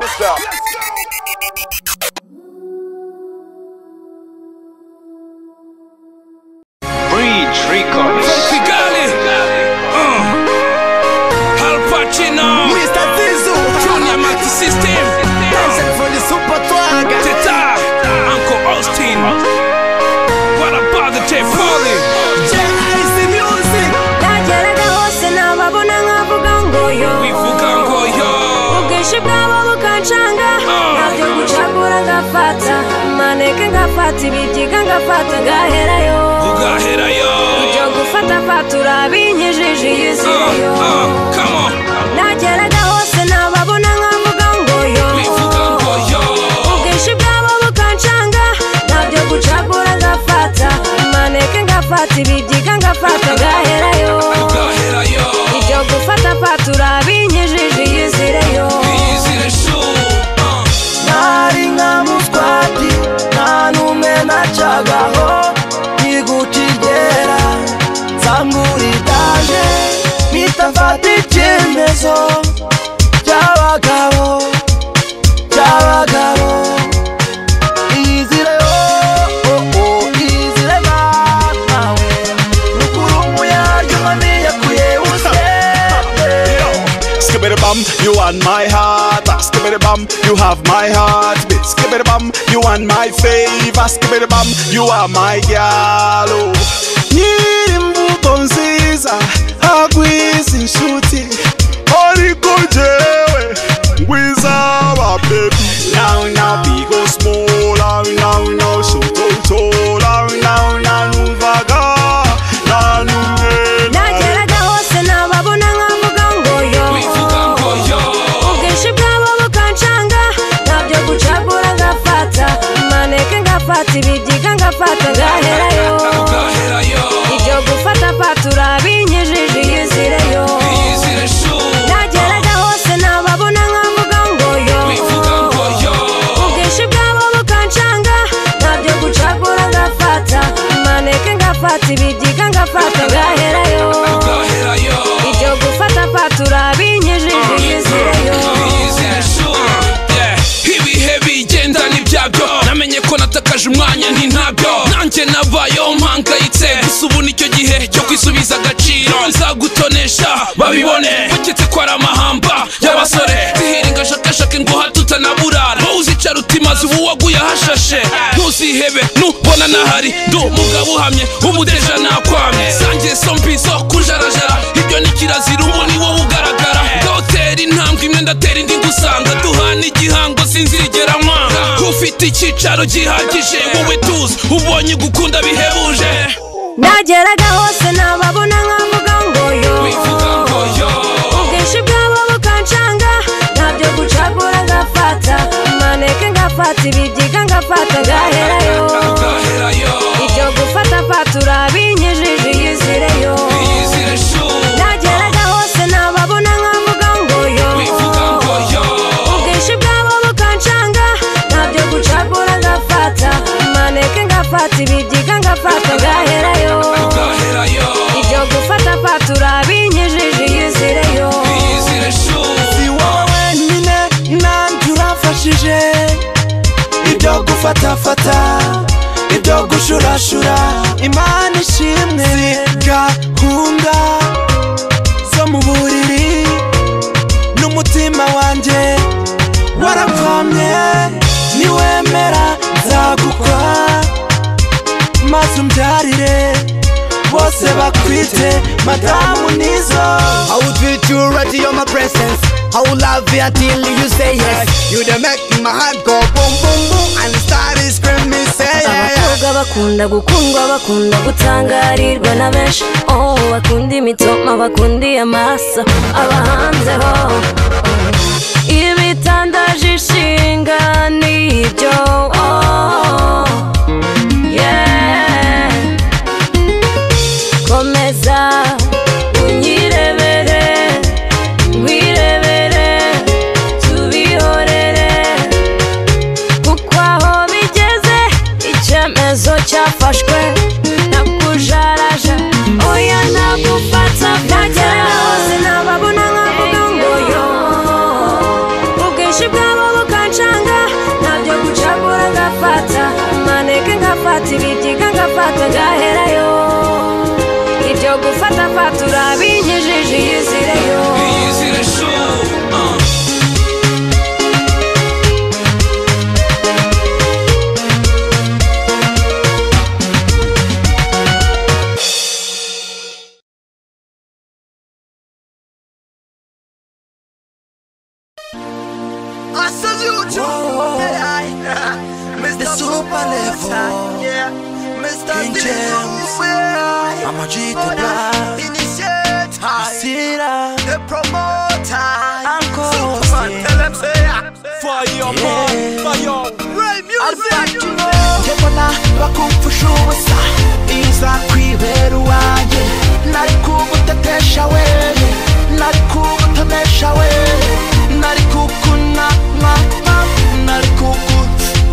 stop. Bridge Records. Kigali, Al Pacino, Mr. Tizu, Junior Multi System, Dancing for the Super Twaga, Teta, Uncle Austin. What about the J Falling? J.I.C. Music. Nageraga hose nababona nkavuga ngo yo Bivuga ngo yo. ubwinshi bwabo bukancanga ntabyo gucagura ngafata maneke ngafata ibibyiga ngafata ngaherayo Ugaherayo. ibyo gufata fatura binyijije yizirayo Come on. nageraga hose nababona nkavuga ngo yo Bivuga ngo yo. ubwinshi bwabo bukancanga ntabyo gucagura ngafata maneke ngafata ibibyiga ngafata ngaherayo Ugaherayo. ibyo gufata fatura binyijije yizirayo Izire shoe. Nari nka muswati, nta n'umwe nacagaho, ntigukigera, nzamuritaje, mpita mfata icyemezo cy'abagabo, iyizire iyizire nawe, rukuru umuyaryo mami yakuye usebe. Skibbity bum, you want my heart. Skibbity bum, you have my heart. Skibbity bum, you want my favor. Skibbity bum, you are my girl. Nyimbuto nziza, agwiza inshuti. Ariko jewe, ngwiza aba baby. Now we go small, now so tall, now nuvaga, nageraga hose nababona nkavuga ngo yo Bivuga ngo yo. ubwinshi bwabo bukancanga ntabyo gucagura ngafata maneke ngafata ibibyiga ngafata ngaherayo Ugaherayo. ibyo gufata fatura binyijije yizirayo Izire shoe. nageraga hose nababona nkavuga ngo yo Bivuga ngo yo. ubwinshi bwabo bukancanga ntabyo gucagura ngafata maneke ngafata ibibyiga ngafata ngaherayo Ugaherayo. ibyo gufata fatura binyijije yizirayo Izire shoe. Yeah. Ibihe bigenda n'ibyabyo namenye ko natakaje umwanya ntintabyo nanjye nabayeho mpangayitse gusa ubu nicyo gihe cyo kwisubiza agaciro nzagutonesha babibone baketse ko ari amahamba y'abasore zihiringa shakashake ngo hatutanaburara wowe uzicara utimaze ubu waguye ahashashe ntuzihebe nubona nahari ndi umugabo uhamye umudeja nakwamye sangiye sombi zo kujarajara ibyo ni kirazira ubu ni wowe ugaragara ndotera intambwe imwe ndatera indi ngusanga duhana igihango sinzigera nkwanga ufite icyicaro gihagije wowe tuzi ubonye gukunda bihebuje nageraga hose nababona nkavuga ngo yo Bivuga ngo yo. ubwinshi bwabo bukancanga ntabyo gucagura ngafata maneke ngafata ibibyiga ngafata ngaherayo Ugaherayo. ibyo gufata fatura binyijije yizirayo Izire shoe. nageraga hose nababona nkavuga ngo yo Bivuga ngo yo. ubwinshi bwabo bukancanga ntabyo gucagura ngafata maneke ngafata ibibyiga ngafata ngaherayo Ugaherayo. ibyo gufata fatura binyijije yizirayo Izire shoe. Si wowe wenyine nanjye urafashije, ibyo gufatafata, ibyo gushurashura, Imana ishimwe, gahunda zo mu buriri n'umutima wanjye warakwamye, niwemera nzagukwa maze umbyarire bose bakwite madamu nizo. I will treat you right in my presence. I will love you until you say yes. You the make my heart go boom boom boom and start screaming say yeah. abakobwa bakunda gukundwa bakunda gutangarirwa na benshi oh bakunda imitoma bakunda iy'amaso abahanzeho ibitandaje ishinga nibyo oh yeah komeza unyirebere wirebere tubihorere kuko aho bigeze icyemezo cyafashwe nakujaraja oya nagufata nagera hose nababona nkavuga ngo yo kagaherayo ibyo gufata fatura binyujije iyizireyo iyizire show I salute you, Mr. Super Level, yeah, Mr. King James, I'm a GT Black, Initiator, the promoter, Uncle Superman, tell them say, fire, fire, Ray Music, Jebona, bakufusha ubusa, iza kwibera uwanjye, nari kugutetesha wewe, nari kugutonesha wewe, nari kukuna, nari kuku,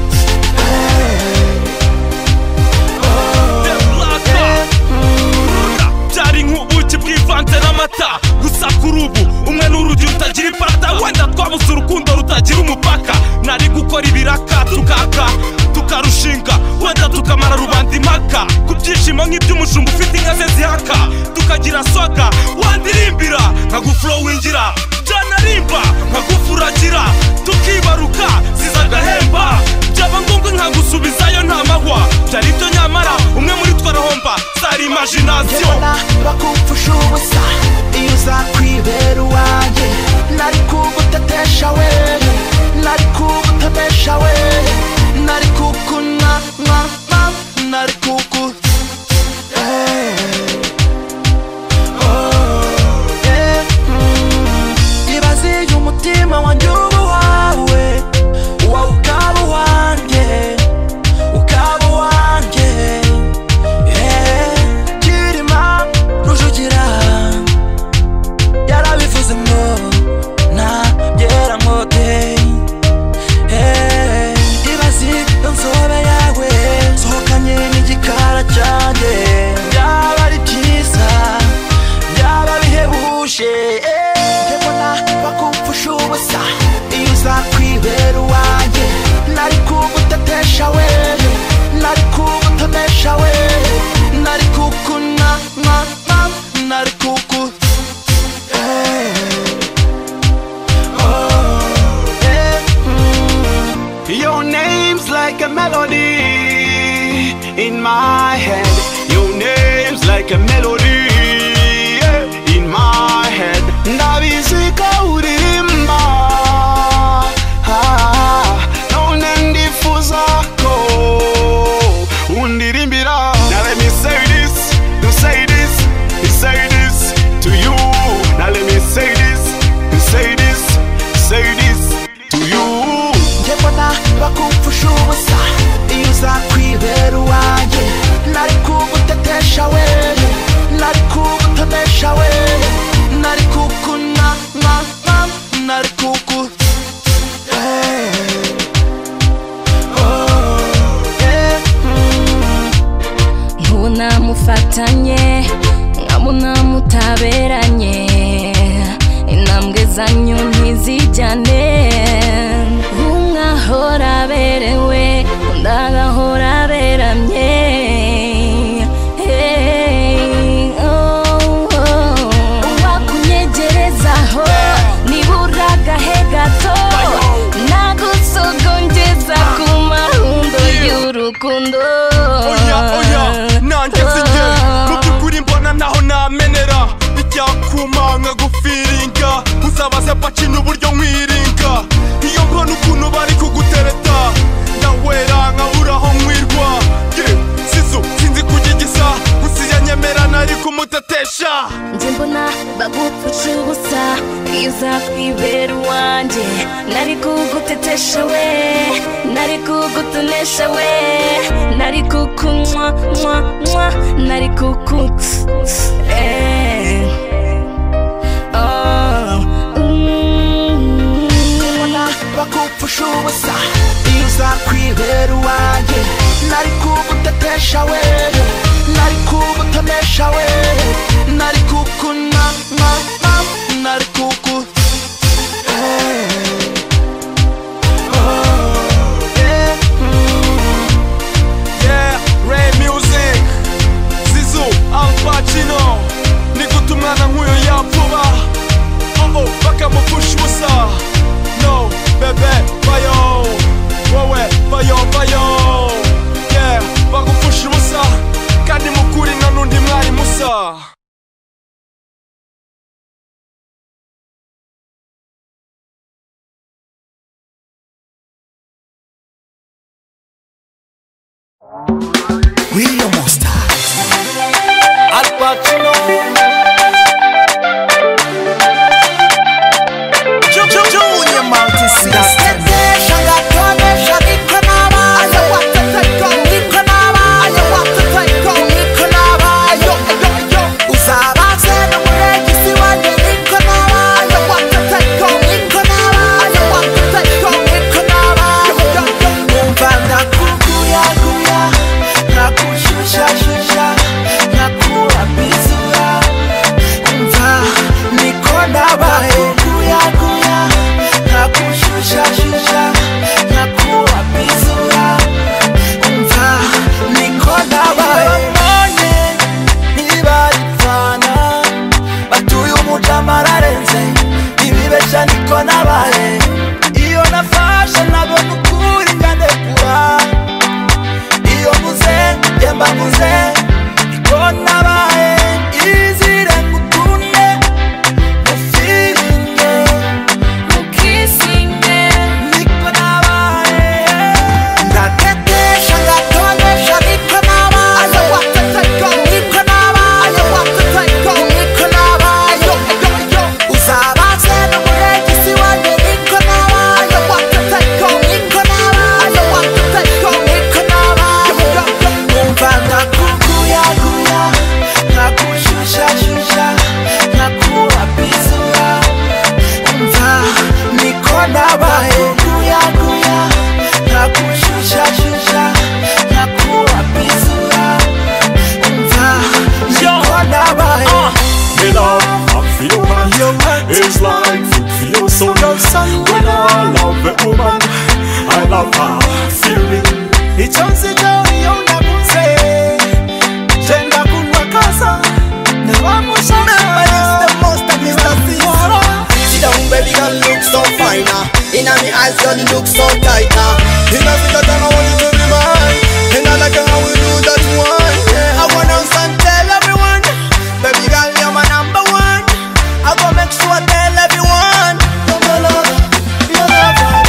byari nk'ubuki bwivanze n'amata gusa kuri ubu umwe n'urugi rutagira ipata wenda twabuze urukundo rutagira umupaka nari gukora ibiraka tukarushinga wenda tukamara rubanda impaka ku byishimo nk'iby'umushumba ufite inka ze zihaka tukagira swaga wandirimbira nkaguflowingira byanarimba nkagufuragira tukibaruka zizagahemba byaba ngombwa nkagusubizayo nta mahwa byari byo nyamara umwe muri twarahomba zari imagination Jebona bakufusha ubusa iyo uza kwibera uwanjye nari kugutetesha wewe nari kugutonesha wewe nari kukuna nari kuku ibaziye umutima wanjye uba wawe ukaba uwanjye ukaba uwanjye Kirima Rujugira yarabivuze ngo nabyera ngote ibazi nzobe yawe sohokanye n'igikara cyanjye byaba ari byiza byaba bihebuje Jebona bakufusha ubusa iyo uza kwibera uwanjye nari kugutetesha wewe nari kugutonesha wewe nari kukuna nari kuku Your name's like a melody in my head. Your name's like a melody in my head. Ndabizika uririmba none ndifuza ko undirimbira. Now let me say this, to say this, to say this to you. Now let me say this, to say this, say this to you. Jebona bakufusha ubusa iyo uza kwibera uwanjye nari kugutetesha wewe nari kugutonesha wewe nari kukuna nari kuku nkabona mufatanye nkabona mutaberanye intambwe zanyu ntizijyane umwe ahora aberewe undi agahora aberamye uwakunyegerezaho nibura agahe gato nagusogongeza ku mahundo y'urukundo nanjye sinjye mu by'ukuri mbona naho namenera icyakuma nkagufiringa uzabaze pacina uburyo nkwiringa iyo mbona ukuntu bari kugutereta ndawera nkaburaho nkwirwa sizo sinzi kugigisa gusa yanyemera nari kumutetesha njye mbona bagupfusha ubusa iyo uza kwibera uwanjye nari kugutetesha we nari kugutonesha we nari kukunywa nari kukutsa bakupfusha ubusa iyo uza kwibera uwanjye nari kugutetesha wewe nari kugutonesha wewe nari kukuna nari kuku Yeah, Ray Music Real monster. Al Pacino. Junior Multi System. It's like food for your soul. When I love a woman, I love her feeling. It's on the journey on the Bunze. Jenda Kunwakaza. Remember it's the most of Mr. Fiora. Sit down, baby girl, look so fine. In my eyes, girl, you look so tight. In a bit of time, I want you to be mine. And I like how we do that one. I wanna tell everyone, baby girl, you're my number one. I go make sure I tell everyone, you're my lover, you're my lover.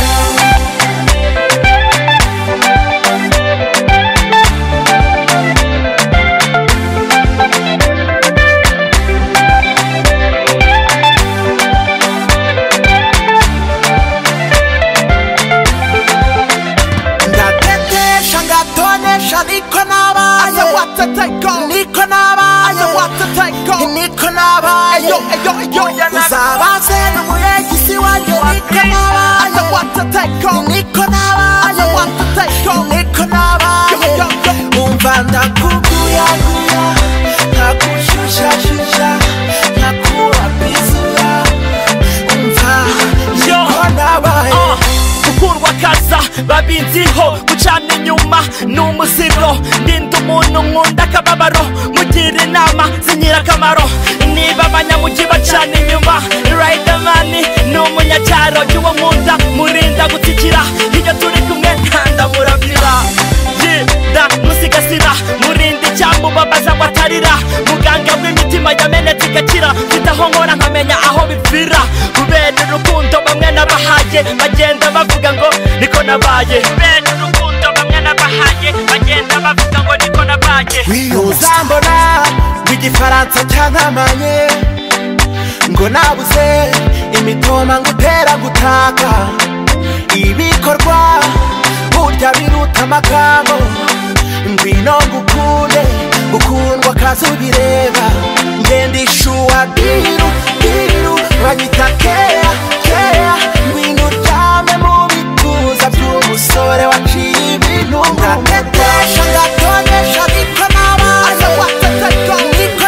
babinziho gucana inyuma n'umuziro ndinda umuntu nkunda akababaro mugira inama z'ingirakamaro niba abanyamugi bacana inyuma Riderman ni umunyacyaro y'uwo nkunda murinda gutsikira iyo turi kumwe ndamurabira yida musigasira murinda icyamubabaza ngo atarira muganga w'imitima yamenetse igakira mfite aho nkora nkamenya aho bipfira kubera urukundo bamwe nabahaye bagenda bavuga ngo niko nabaye kubera urukundo bamwe nabahaye bagenda bavuga ngo niko nabaye uzambona w'igifaransa cyankamanye ngo nabuze imitoma ngutera gutaka ibikorwa burya biruta amagambo ngwino ngukunde gukundwa kazubireba ngenda ishuwa diru banyita keya ngwino uryame mu bituza by'umusore waciye ibintu ngatetesha ngatonesha niko nabaye niko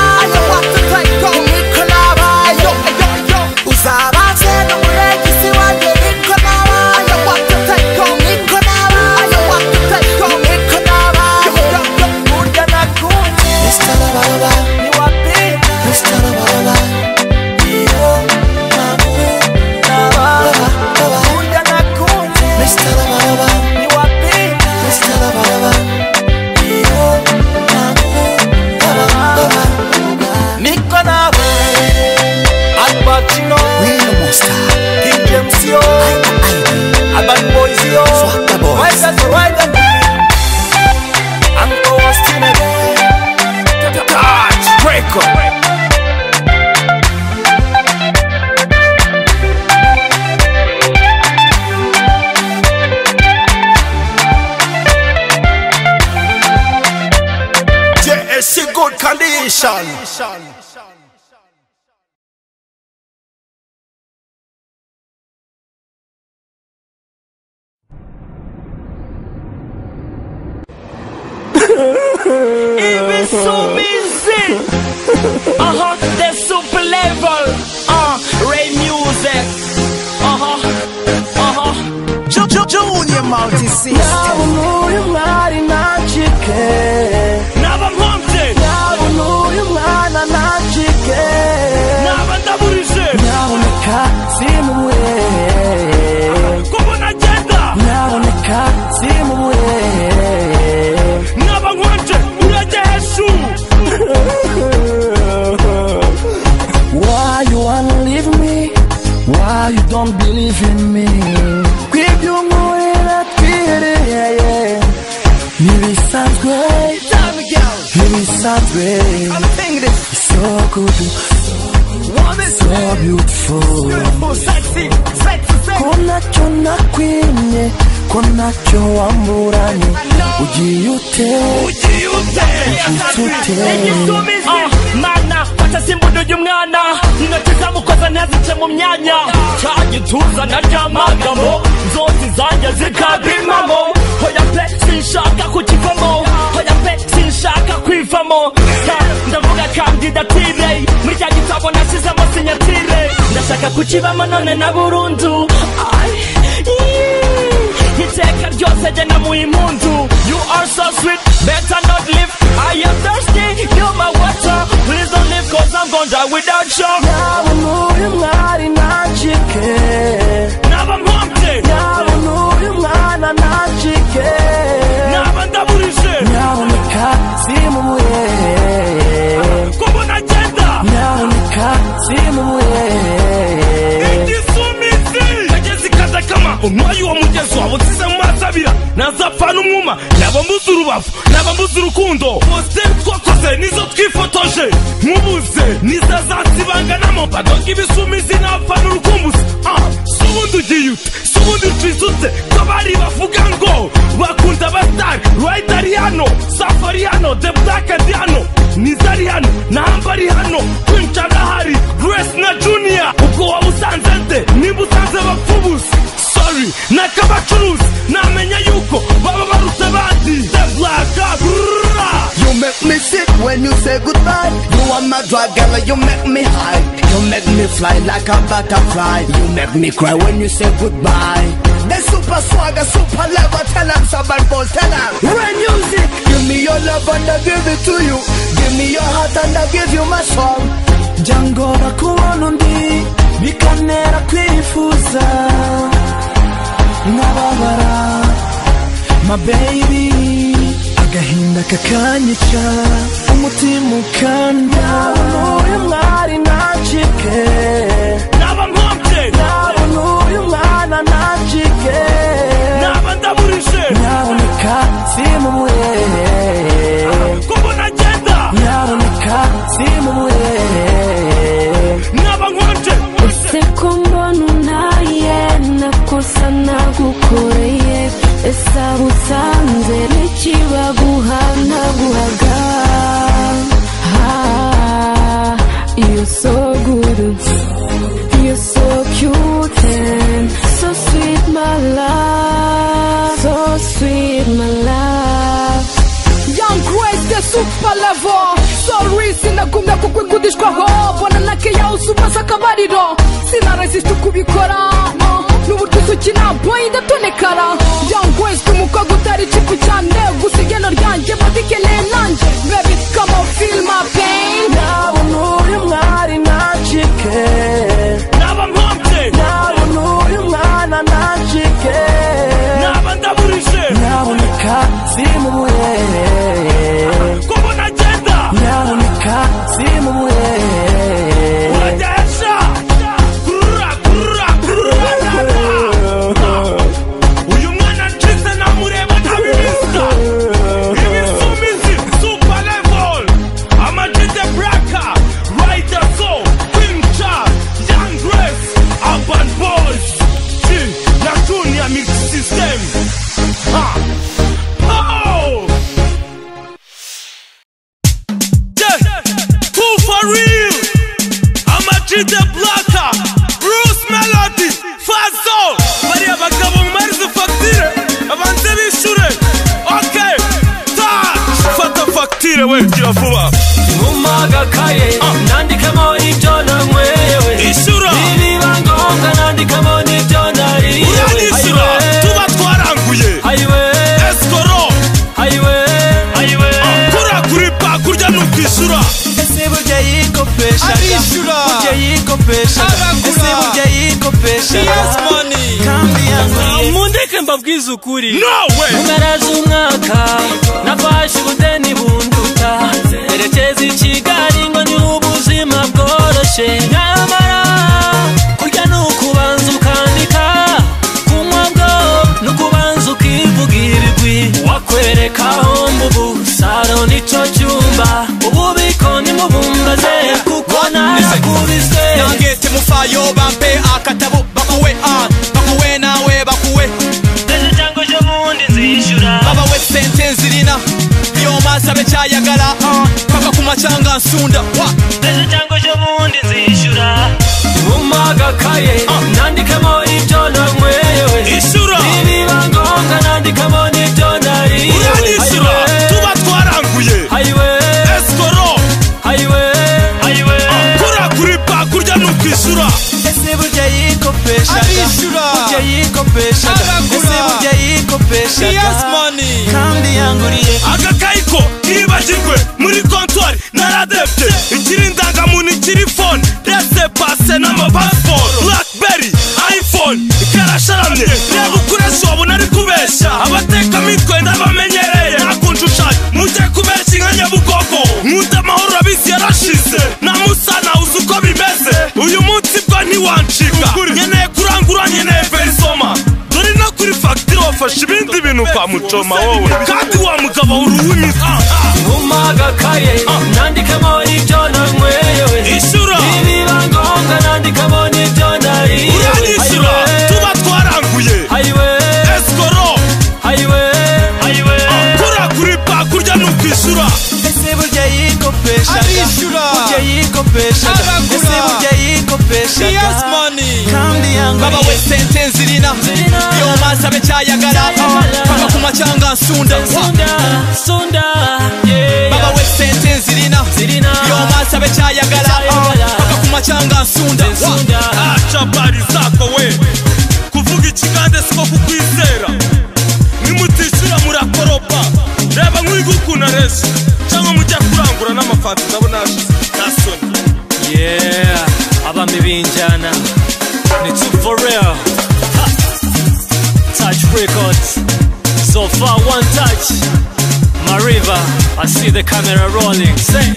nabaye uzabaze n'umuregisi wanjye niko nabaye niko nabaye burya nakunze Mr. Baba ni wapi Mr. Baba iyo mamu burya nakunze Mr. Baba ni wapi Mr. Baba iyo mamu niko nabaye Al Pacino Real monster King James yo Urban Boys yo Swagga Boys good condition. Even so busy. The super level. Ray music. Junior multi-system. Now uyu mwari nacike. Naba mpomvye. Now uyu mwana nacike. Naba ndaburije. Naboneka simuwe. Kubona agenda. Naboneka simuwe. Naba nkwanje urajya heshu. Why you wanna leave me? Why you don't believe in me? So good, so beautiful, sexy. Konacho nakwimye, konacho wamburanye. Ujiyute. Mana, wacha simbudu y'umwana. Intoki mukoza ntizice mu myanya. Cya gituza naryamagamo. Zose zanjye zikabimamo. Hoya pe sinshaka kukivamo. Hoya pe sinshaka kwivamo. Ndavuga kandidatire. Muri cya gitabo nashyizemo sinyatire. Ndashaka kukibamo none na burundu. Iteka ryose jye namuha impundu. You are so sweet, better not live. I am thirsty, you're my water. Please don't leave cause I'm gonna die without you. Nawe uyu mwari nacike. Naba mpomvye. Nawe uyu mwana nacike. Naba ndaburije. Naboneka simuwe. Kubona agenda. Naboneka simuwe. Igisumizi. Kagezi kaza kama umwayi wa mugezi wabo usize mu masabira. Nazapfa n'umwuma. Naba mbuze urubavu. Naba mbuze urukundo. Poster twakoze nizo twifotoje. Nkubuze nizo zazibanganamo. Badoga ibisumizi napfa n'urukumbuzi. Subundi ugiye ute. Subundi utwisutse. Ko bari bavuga ngo bakunda abasitari. Right ari hano. Safari hano. The Black and hano. Niza ari hano. Namba ari hano. Kwinca ndahari. Grace na Junior. Ubwo waba usanze nde. Nimba usanze bapfubuzi. Sorry. Nakabacuruzi. Namenya yuko baba barutse abandi. The Black and You make me sick when you say goodbye. You are my drug girl, you make me high. You make me fly like a butterfly. You make me cry when you say goodbye. The super swagger, super level, tell them somebody boss, tell them. Ray music, give me your love and I give it to you. Give me your heart and I give you my song. Jangora kubona undi bikanera kwifuza nkababara my baby agahinda kakanyica umutima ukanda uyu mwari nacike naba mpomvye naba uyu mwana nacike naba ndaburije naboneka simuwe kubona agenda naboneka simuwe naba nkwanje ese ko mbona unaye nakosa nagukoreye ese abusanze n'ikibaguha naguhaga you're so good, you're so cute and so sweet my love, so sweet my love. Young Grace the super level. Sorry sinagumya kukwigudishwaho bona nakeya usumasa akabariro sinaresiste kubikora n'uburyo usukina boy ndatonekara Young Grace kumukobwa utari chipu cyane gusa igeno ryanjye badikeneye nanjye baby come on feel my pain nabona uyu mwari nacike naba mpomvye nabona uyu mwana nacike naba ndaburije naboneka simuwe kubona agenda naboneka simuwe urajyesha kurura uyu mwana nshyize namureba ntabibisa ibisumizi super level amajide braka rider soul pincha Young Grace urban boys na Junior mix system we gira vuba Umagakaye nandikamo ibyo nanywewe Isura niba ngombwa nandikamo n'ibyo nariye Isura tuba twaranguye Highway Escoro Highway Kura kuri pa kurya nukisura Ese burya yikopesha burya yikopesha Ese burya yikopesha kandi yanguriye mundeke mbabwiza ukuri No way Mpera z'umwaka nafashe ubudeni bunduta Erekeza i Kigali ngo ni ubuzima bworoshye nyamara kurya ni ukubanza ukandika kunywa bwo ni ukubanza ukivugira ibigwi wakwereka aho mbubu saro nicyo cyumba ububiko nimubumbaze kuko narakubise Nangete mufayo bampe akatabo bakuwe nawe bakuwe Ese cyangwa ejo bundi nzishyura baba we sente zirina iyo masabe cyayagala paka kumacanga nsunda Ese cyangwa ejo bundi nzishyura Umagakaye nandikamo ibyo nanywewe Isura niba ngombwa nandikamo n'ibyo nariye Isura tuba twaranguye Highway Escoro Highway Kura kuri pa kurya nukisura Ese burya yikopesha burya yikopesha Ese burya yikopesha kandi yanguriye Agakayiko kibagirwe muri kontwari naradebye ikiri indangamuntu ikiri phone rese pase n'amapassport Blackberry iPhone ikarasharamye reba ukoresha wabona ari kubeshya abateka mitwe ndabamenyereye nakunjushanya mujye kubeshya inka Nyabugogo nkunda amahoro abizi yarashize na musana uzi uko bimeze uyu munsi bwo ntiwancika nkeneye kurangura nkeneye verisoma dore no kuri factory wafashe ibindi bintu kwa mucoma wowe kandi wa mugabo uruwimi Umagakaye nandikamo ibyo nanywewe Isura niba ngombwa nandikamo n'ibyo nariye Isura tuba twaranguye Highway Escoro Highway Kura kuri pa kurya nukisura Ese burya yikopesha burya yikopesha Ese burya yikopesha kandi baba yanguriye we sente zirina iyo masabe cyayagala paka kumacanga nsunda Sunda baba we sente zirina iyo masabe cyayagala paka kumacanga nsunda acha bari zako we kuvuga ikigande siko kukwizera nimutishura murakoropa reba nk'igukuna resi cyangwa mujya kurangura n'amafati ndabona nasoni abami binjana ni too for real Touch Records so far one touch Mariva I see the camera rolling say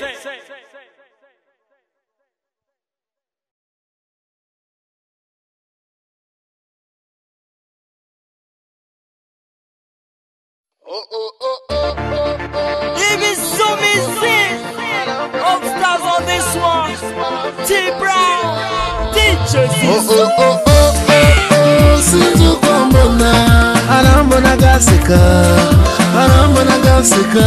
Upstairs on this one T-Brown DJ sinzi uko mbona arambona gaseka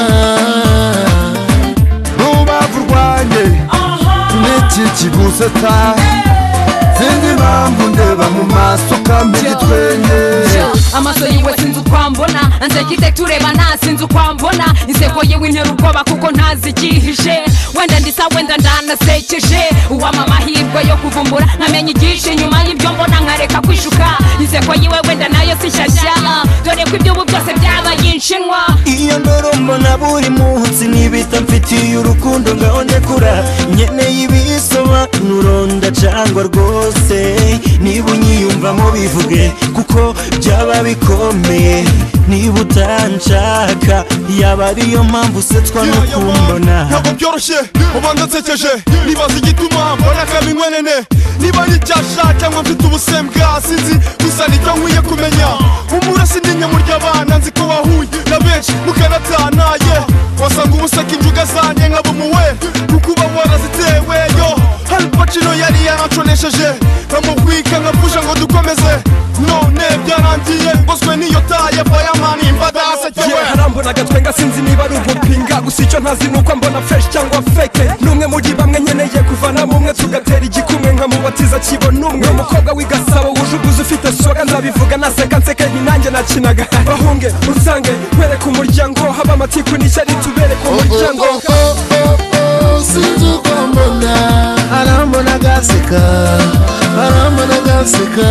rubavu rwanjye n'iki kiguseta sinzi impamvu ndeba mu maso kambi gitwenye amaso yiwe sinzi uko mbona nzekite turebana sinzi uko mbona inseko yewe intera ubwoba kuko ntazi ikihishe wenda ndisa wenda ndanasekeje uwama amahirwe yo kuvumbura nkamenya igihishe nyuma y'ibyo mbona nkareka kwishuka inseko yiwe wenda nayo si shyashya dore ko iby'ubu byose byabaye inshinwa iyo ndoro mbona buri munsi nibita mfitiye urukundo ngaho ndekura nkeneye ibisobanuro ndacangwa rwose niba unyiyumvamo bivuge kuko byaba bikomeye niba utanshaka yaba ariyo mpamvu usetswa no kumbona ntabwo byoroshye ubanza nsekeje nibaza igituma mbona kabinwenene niba ari icyasha cyangwa mfite ubusembwa sinzi gusa nicyo nkwiye kumenya umurasi n'inyamurya abana nzi ko wahuye na benshi mukanatanaye wasanga ubuseka injuga zanjye nkabumuwe kuko uba warazitewe yo Al Pacino yari yaraconesheje nkamuhwika nkapfusha ngo dukomeze none byarangiye ngoswe niyo taye fireman imbadasekewe harambona agatwenga sinzi niba ari ugupinga gusa icyo ntazi nuko mbona fresh cyangwa fake numwe muri bamwe nkeneye kuvana mumwe tugatera igikumwe nkamubatiza kibona umwe umukobwa w'igasabo wuje uguze ufite soga nuseka nzabivuga naseka nseke nanjye nakinaga bahunge usange kwereka umuryango haba amatiku n'ishyari tubereka umuryango sinzi uko mbona arambona agaseka arambona agaseka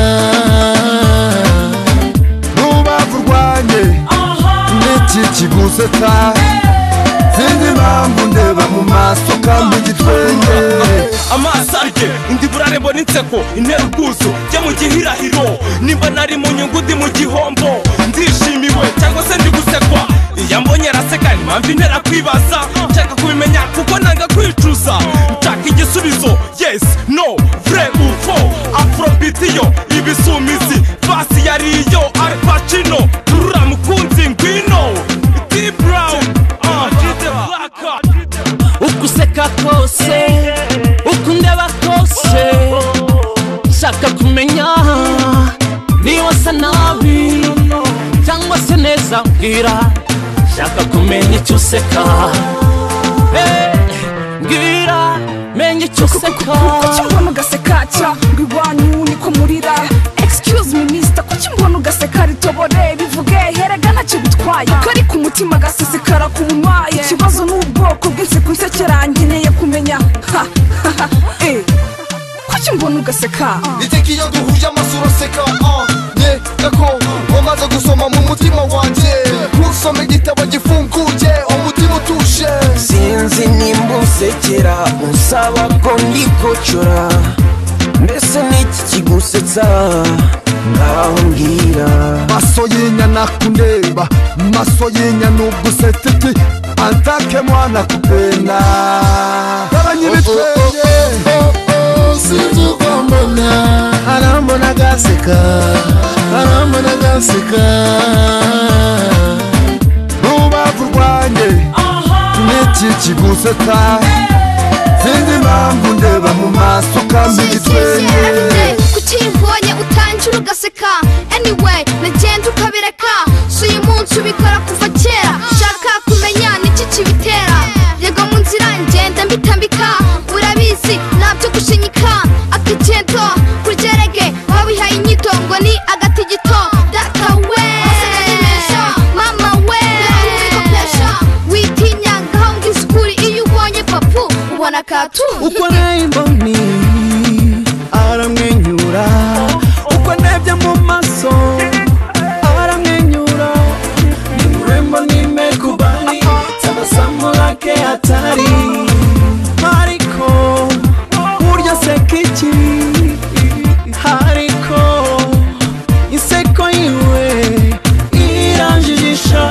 rubavu rwanjye n'iki kigusetsa sinzi impamvu ndeba mu maso kandi igitwenge amaso arye indi burare mbona inseko intera ubwuzu jya mu gihirahiro nimba nari mu nyungu ndi mu gihombo ndishimiwe cyangwa se ndi gusekwa iyo mbonye araseka ni mpamvu intera kwibaza nshaka kubimenya kuko nanga kwicuza nshaka igisubizo yes no vrai ou faux afrobeat yo ibisumizi basi yariyo Al Pacino turura mukunzi ngwino Deep Brown ukuseka kose ukundeba kose shaka kumenya niba asa nabi cyangwa se neza mbwira shaka kumenya icyo useka mbwira menya icyo useka kuki mbona ugaseka cyangwa iwanyu niko murira excuse me mister kuki mbona ugaseka ritobore bivuge herega ntacyo bitwaye kari ku mutima gasesekara ku munwa ikibazo n'ubwoko bw'inseko nsekera nkeneye kumenya kuki mbona ugaseka iteka iyo duhuje amasura aseka nyeka ko wamaze gusoma mu mutima wanjye ntusome igitabo gifunguye umutima utuje sinzi nimba unsekera unsaba ko ndikocora mbese n'iki kigusetsa ngaho mbwira maso y'inyana kundeba maso y'inyana ugusetiti antake mwana kupenda baranyibitwenge sinzi uko mbona arambona agaseka arambona agaseka rubavu rwanjye n'iki kigusetsa sinzi impamvu ndeba mu maso kandi igitwenge kuki mbonye utangira ugaseka anyway nagenda ukabireka si uyu munsi ubikora kuva kera shaka kumenya niki kibitera yego mu nzira ngenda mbitambika urabizi nabyo gushinyika akigendo kugerege wabihaye inyito ngo ni agatigito data we mama we witinya ngaho ngisukuri iyo ubonye papu ubona katu uko naimboni aramwenyura uko nebye mu maso aramwenyura ni mrembo nimekubali tabasamu lake hatari hariko burya seka iki hariko inseko yiwe iranjijisha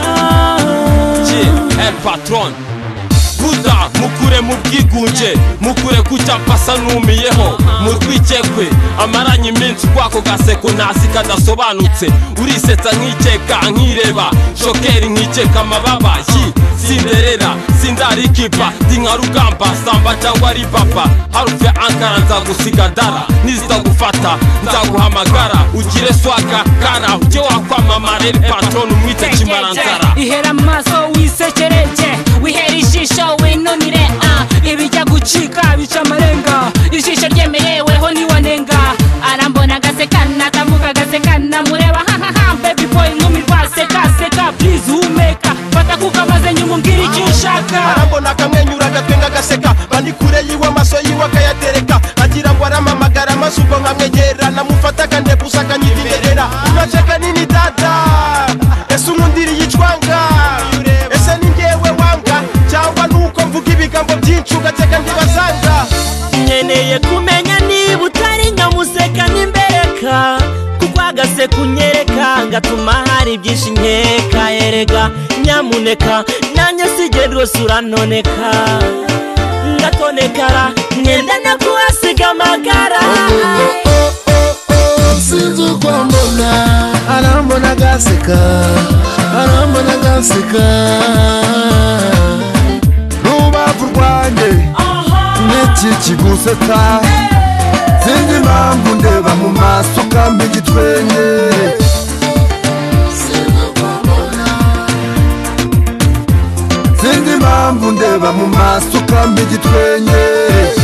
El Patron Buda mukure mu bwigunge mukure kucyapasa numiyeho murwikekwe amaranye iminsi kwako gaseko ntasi kadasobanutse urisetsa nkikeka nkireba shokeri nkikeka amababa Cinderella sindarikipa ndi nka rugamba samba cyangwa ari papa harufe ankara nzagusiga dara nizitagufata nzaguhamagara ugire swaga kara ujye wakwamamara El Patron umwite kimaranzara ihera amaso wisekereje wihera ijisho winonire ibijya gucika bica amarenga ijisho ryemereweho niwanenga arambona agasekana atamuka agasekana mureba baby boy nkumi rwasekaseka please humeka fata kukamaze nyuma umbwira icyo ushaka arambona akamwenyura agatwenga agaseka bandi kure yiwe amaso yiwe akayatereka agira ngo aramamagara amaso ubwo nkamwegera namufata akandebusa akanyivigerera unaceka nini dada ese unkundiri yicwanga ese ni njyewe wanga cyangwa nuko mvuga ibigambo byinshi ugateka ntibazanga nkeneye kumenya niba utari nyamuseka n'imbereka kuko agaseka unyereka gatuma hari byinshi nkeka yerega nyamuneka nanjye sijye rwose uranoneka ngatonekara mwenda no kuhasiga amagara sinzi uko mbona arambona agaseka arambona agaseka rubavu rwanjye n'iki kigusetsa sinzi impamvu ndeba mu maso kandi igitwenge sinzi impamvu ndeba mu maso kandi igitwenge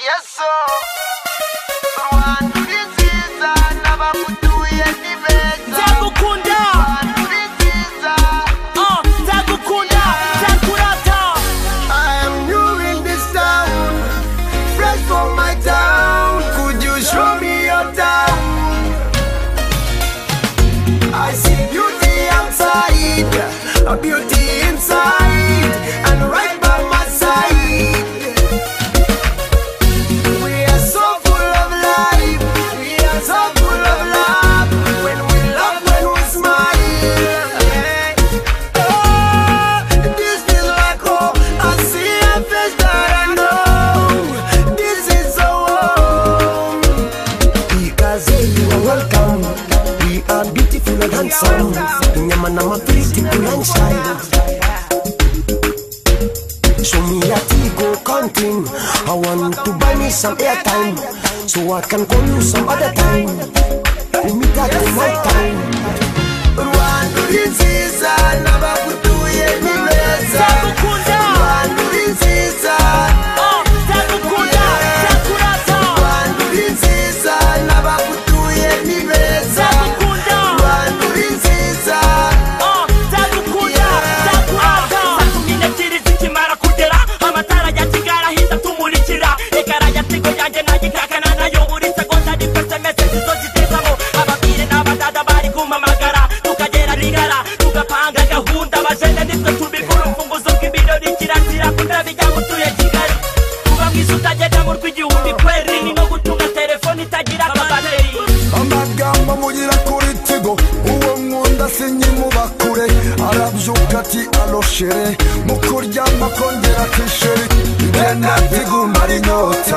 Yes sir. Rwanda uri nziza n'abagutuye ni beza. Ndagukunda. Rwanda uri nziza. Ndagukunda. Ndakurata. I am new in this town, fresh from my town. Could you show me your town? I see beauty outside, a beauty inside, and right by my side. We are so full of life, we are so full of love. When we love, when we smile. Oh, this is like home. I see a face that I know. This is so warm. Because you are welcome. We are beautiful and handsome. Nyamanama pretty and shy. Show me a Tigo counting. I want to buy me some airtime, so I can call you some other time. We meet at the night time. Rwanda uri nziza n'abagutuye ni beza. Rwanda uri nziza. Ndagukunda. Ndakurata. Rwanda uri nziza n'abagutuye ni beza. Rwanda uri nziza. Ndagukunda. Ndakurata. Saa kumi n'ebyiri zikimara kugera, amatara ya Kigali ahita atumurikira. Ikara ya Tigo yanjye nagikakana nayo, buri segonda ni SMS zo zitezamo. Ababwire n'abadada bari kumamagara, tukagera Rigara, tugapanga gahunda. Abajene nitwe tubikora urufunguzo rw'ibirori, kirazira kundabijya mutuye Kigali. Kuba mwiza utagenda mu rw'igihumbi kweri, ni no gutunga telefone itagira akabateri. amagambo mugira kuri Tigo, uwo nkunda sinyimubakure. Arabyuka ati aloshere, mu kuryama kongera kisheri. Igenda tigumara inyota,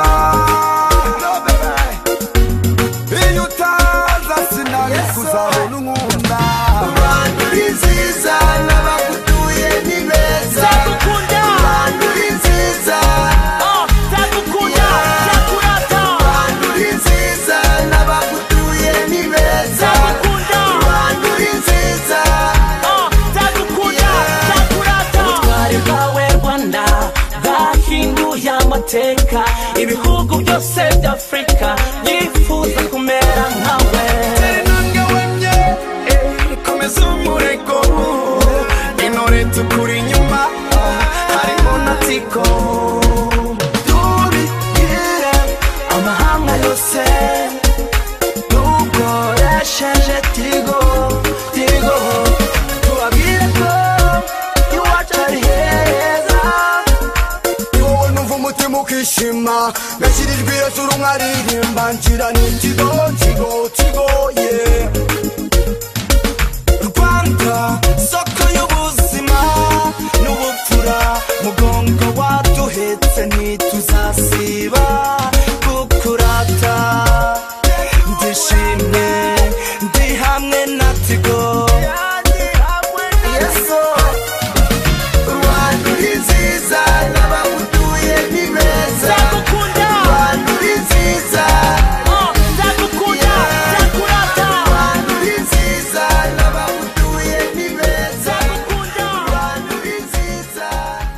iyo utaza sinari kuzabona unkunda. Rwanda uri nziza n'abagutuye ni beza. Rwanda uri nziza. Ndagukunda. Ndakurata. Rwanda uri nziza n'abagutuye ni beza. Rwanda uri nziza. Ndagukunda. Ndakurata. Ubutwari bwawe Rwanda bwahinduye amateka. Ibihugu byose by'Afrika yifuza kumera nkawe. Komeza umurego, intore tukuri inyuma, harimo na Tigo. Tubigire amahanga yose, dukoresheje Tigo. Tubabwire ko iwacu ari heza. Wowe numva umutima ukishima, ngashyira ijwi hejuru nkaririmba ngira ni Tigo, Tigo, Tigo, yeah. Rwanda soko y'ubuzima n'ubupfura, mugongo waduhetse ntituzasiba kukurata. Ndishimye ndi hamwe na Tigo. Yes sir. Rwanda uri nziza n'abagutuye ni beza. Rwanda uri nziza. Ndagukunda. Ndakurata. Rwanda uri nziza n'abagutuye ni beza. Rwanda uri nziza.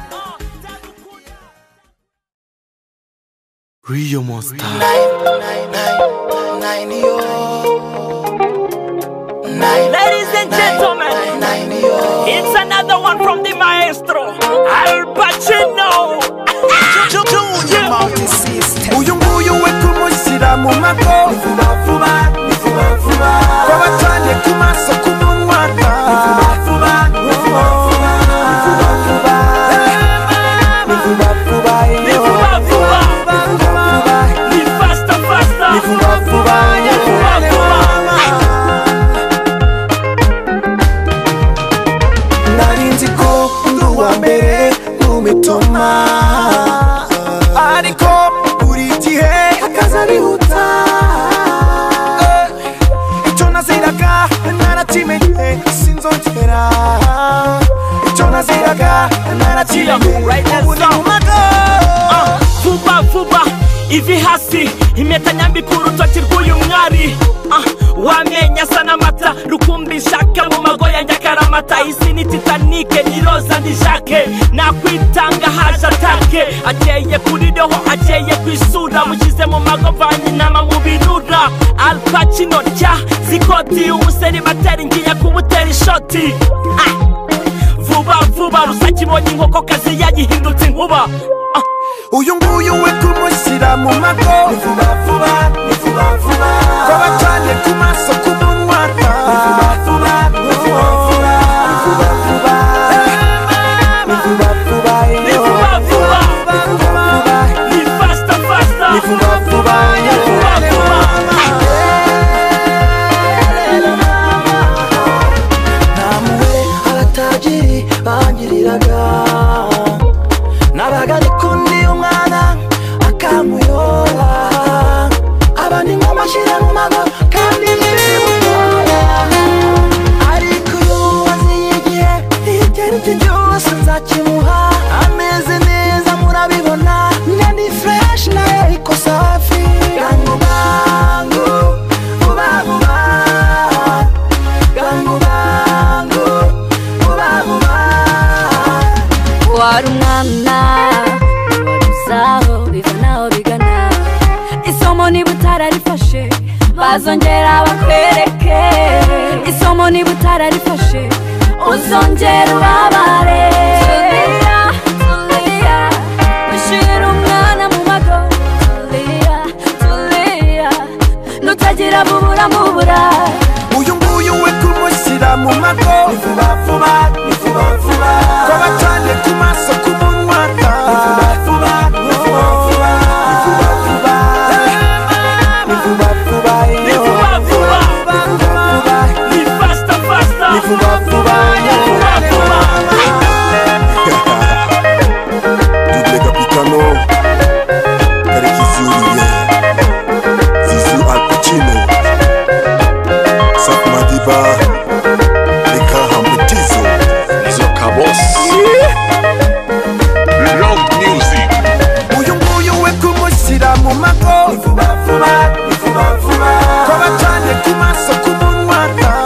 Rio Monster. Ladies and gentlemen, it's another one from the maestro Al Pacino. Uyu nguyu we kumushyira mu mago, vuba vuba, vuba vuba. Kwabatanye ku maso ku munwa, vuba vuba, vuba vuba, vuba vuba. Ni vuba vuba, ni vuba vuba, vuba vuba. Ni faster, faster. Ni vuba vuba, ni vuba vuba. Narinzi ko ndi uwa mbere mu mitoma, ariko buri gihe akaza arihuta. Icyo naziraga narakimenye sinzongera, icyo naziraga narakimenye ubu ni mu mago. Vuba vuba ivi hasi, impeta nyambika urutoki rw'uyu mwari. Wamenya asa n'amata, rukumbi shaka mu mago yanjye akaramata. Tayisi ni Titanic ni Rosa ni Jacques nakwitanga haje atake ateye kuri roho ateye kwisura mukize mu magovanye nama mu binura Al Pacino cya zikoti umuseri bateri ngiye kubutera ishoti vuba rusaki bonye inkoko kazi yagihindutse inkuba uyu nguyu we kumushyira mu mago ni vuba kuba cyane ku maso k'umunwa namuwe abatajiri bangiriraga nabaga ndi kundi umwana akamuyora abandi nkamushyira mu mago kandi mutora ariko uyu waziye igihe iteretse byose nzakimuha ameze neza murabibona ndi fresh naye ariko safi gangu gangu vuba gangu gangu vuba wari umwana waruzaho biva naho bigana isomo niba utararifashe bazongera bakwereke isomo niba utararifashe uzongera ubabare tulia ushyira umwana mu mago tulia nutagira mubura uyu nguyu we kumushyira mu mago ni vuba kuba cyane ku maso k'umunwa Double Capitano Karekisi Olivier Zizou Al Pacino Saf Madiba Eka Hamutizo Zoka Boss Love Music uyu nguyu we kumushyira mu mago ni vuba kuba cyane ku maso k'umunwa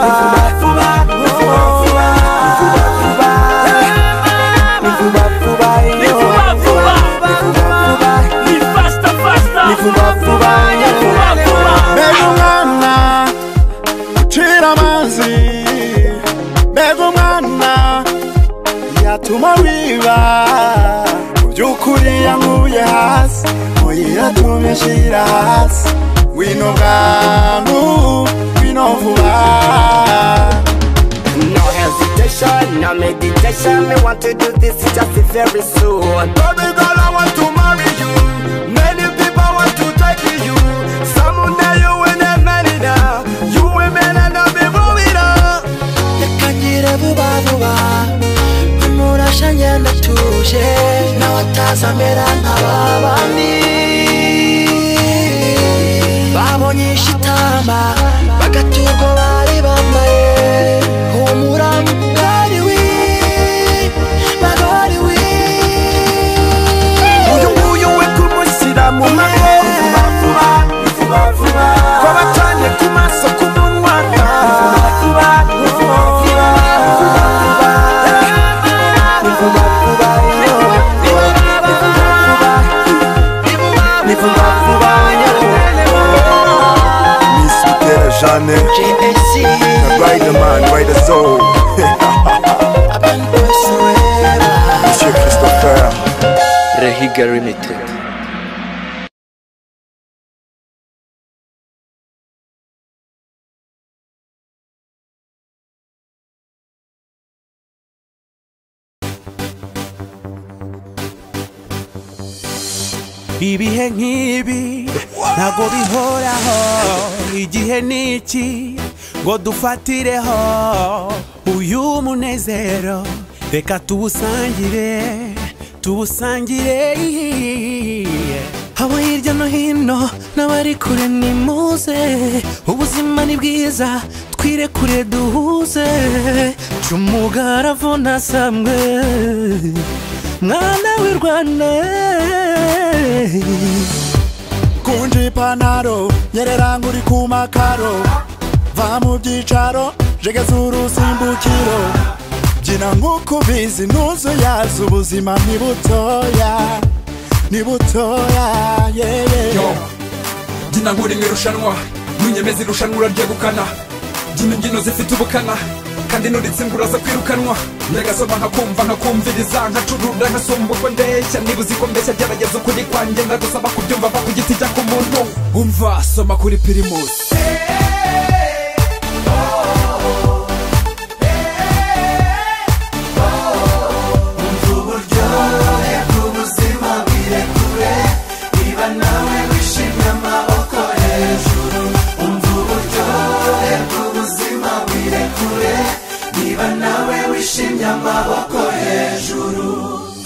Mbega umwana ucira amazi mbega umwana yatuma wiba mu by'ukuri yankuye hasi oya yatumye nshyira hasi wino bwangu wino vuba No hesitation, no meditation. Me want to do this just very soon. Baby girl, I want to marry you. Many people want to take you. Someday you will not marry now. You will not be moving up. yakagire vuba umurasha ngenda tuje nawe atazamera nk'ababandi babonye ishitamba bagaturwa bari bambaye humura magari uyu nguyu we kumushyira mu mago ni vuba kuba cyane ku maso k'umunwa Miss Butera Jeanne The Riderman, Rider Soul Monsieur Christopher Rehiga Limited. ibihe nk'ibi ntago bihoraho igihe niki ngo dufatireho uyu munezero reka tuwusangire abo hirya no hino n'abari kure nimuze ubuzima ni bwiza twirekure duhuze cy'umugara avuna samwe mwana w'i Rwanda kunja ipantaro nyerera nguri ku makaro va mu byicaro jegeza urusimbukiro kubyina nk'uko ubizi ntuzuyaza ubuzima ni butoya ni butoya yo byina nk'uri mu irushanwa ntunyemeze irushanwa uraryegukana byina imbyino zifite ubukana kandi nuritsinda uraza kwirukanwa ndagasoma nkakumva nkakumviriza nkacurura nkasumba uko ndeshya niba uzi ko mbeshya gerageza ukuri kwanjye ndagusaba kubyumva va ku giti cya ku muntu umva soma kuri Primus amaboko hejuru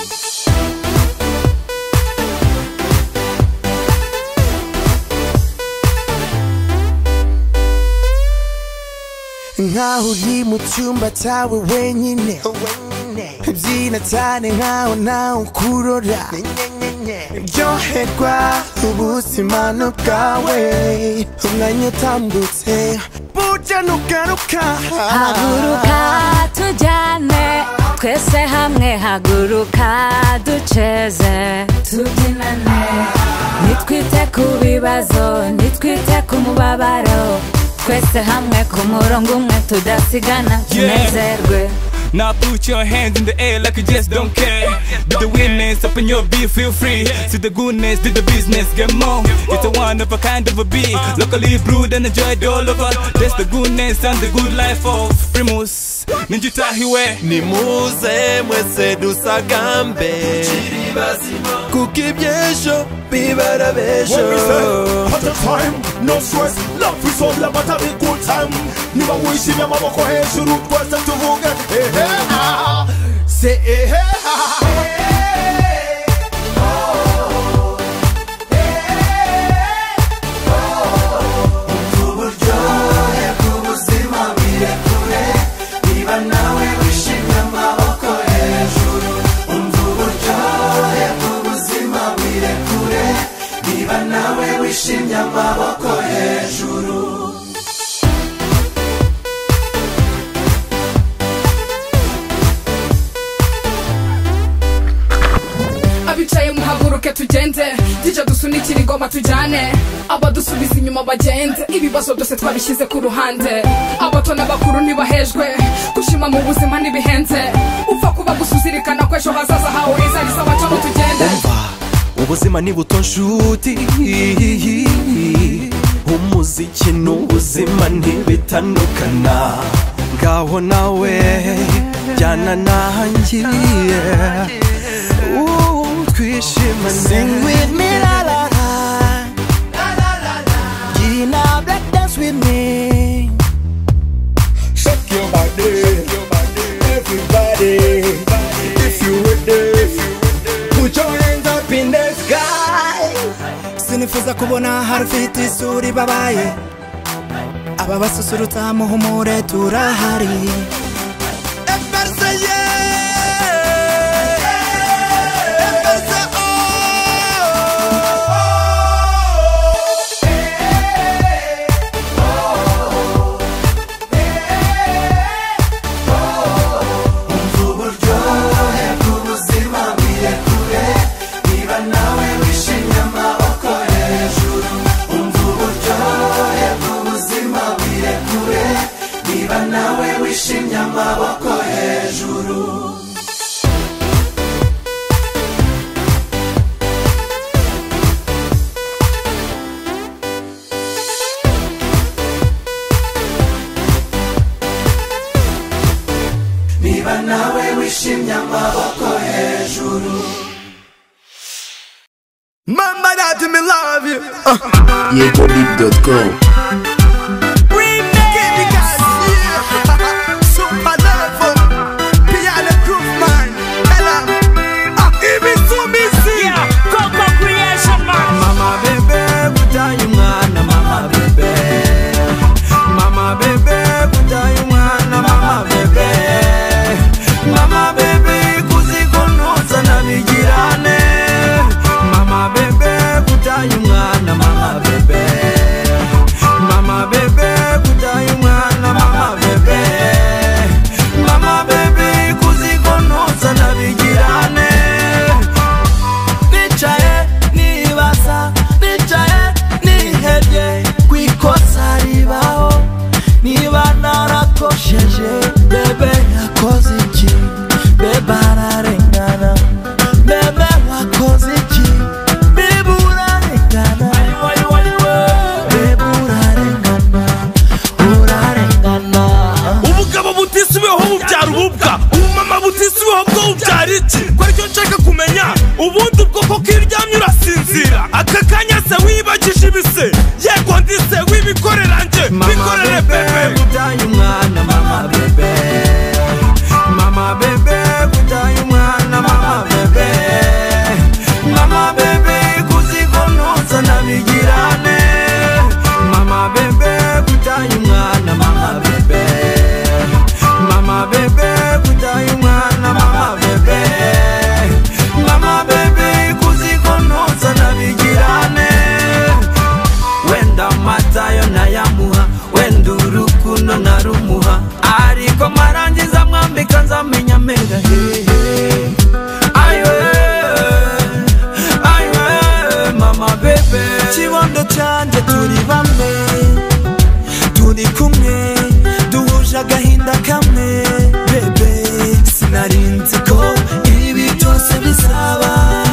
nkaho uri mu cyumba cyawe wenyine byina cyane nkaho nawe ukurora ryoherwa ubuzima bwawe umwanya utambutse burya nugaruka haguruka tujyane twese hamwe haguruka duceze tubyinane nitwite ku bibazo nitwite ku mubabaro twese hamwe ku murongo umwe tudasigana tunezerwe. Now put your hands in the air like you just don't care. Do the witness, up in your beat, feel free. See the goodness, do the business, get more. It's a one of a kind of a beat. Locally brewed and enjoyed all over. That's the goodness and the good life of Primus. Ninjitahiwe nimuze mwese dusagambe kuko iby'ejo bibara b'ejo. At the time, no stress, love is all about having good time. Niba wishimye amaboko hejuru twese tuvuge say wishimye amaboko hejuru. abicaye muhaguruke tugende tujya dusunikira ingoma tujyane abadusubiza inyuma bagende ibibazo byose twabishyize ku ruhande abato n'abakuru ntibahejwe gushima mu buzima ntibihenze upfa kuba gusuzirikana ko ejo hazaza hawe izariza abato tugende. Ubuzima ni buto nshuti umuziki n'ubuzima ntibitandukana ngaho nawe jyana nanjye twishimane. Sing with me la la la Gina black dance with me. Shake your body, everybody. If you ready, put your hands up in the sky. Sinifuza kubona harufite isuri babaye aba basusurutsa muhumure turahari. wishimye amaboko hejuru. niba nawe wishimye amaboko hejuru. Mama that me love you. YegoBeat.com. Mama ubundi ubwoko kiryamye urasinzira aka kanya se wibagije ibise yego ndise wibikorera nje bikorere bebe kudanya umwana mama bebe mama bebe kudanya umwana mama bebe mama bebe kuzigonoza nabigirane mama bebe kudanya umwana mama bebe mama bebe kudanya umwana mama bebe mama bebe kuzigonoza nabigirane wenda matayo nayamuha wenda urukundo narumuha ariko marangiza mwambika nzamenya mega hehe aywe mama bebe kibondo cyanjye turi bamwe turi kumwe duhuje agahinda kamwe bebe sinarinzi ko ibi byose bizaba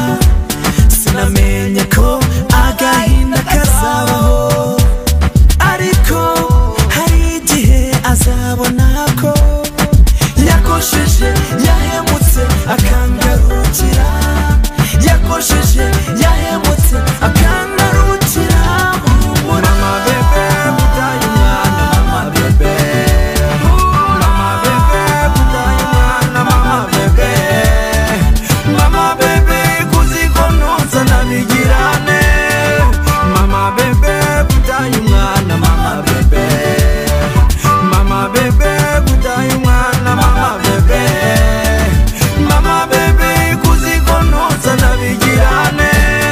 sinamenye ko agahinda kazabaho ariko hari igihe azabona ko yakosheje yahemutse akangarukira yakosheje yahemutse akangarukira mama bebe kudanya umwana mama bebe mama bebe kudanya umwana mama bebe mama bebe kuzigonoza nabigirane mama bebe kudanya umwana mama bebe mama bebe kudanya umwana mama bebe mama bebe kuzigonoza nabigirane